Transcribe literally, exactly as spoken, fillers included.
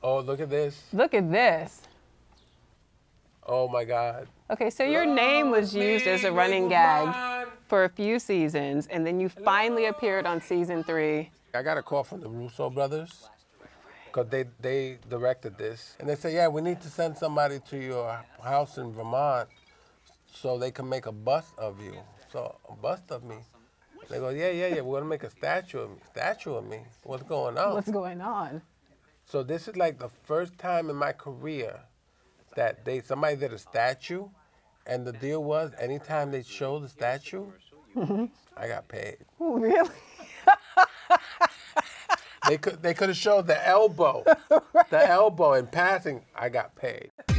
Oh, look at this. Look at this. Oh my God. Okay, so your name was used as a running gag for a few seasons, and then you finally appeared on season three. I got a call from the Russo brothers, because they, they directed this. And they said, yeah, we need to send somebody to your house in Vermont so they can make a bust of you. So, a bust of me. They go, yeah, yeah, yeah, we're gonna make a statue of me. Statue of me? What's going on? What's going on? So this is like the first time in my career that they somebody did a statue, and the deal was anytime they show the statue, mm-hmm. I got paid. Oh, really? They could they could have showed the elbow, right. The elbow in passing. I got paid.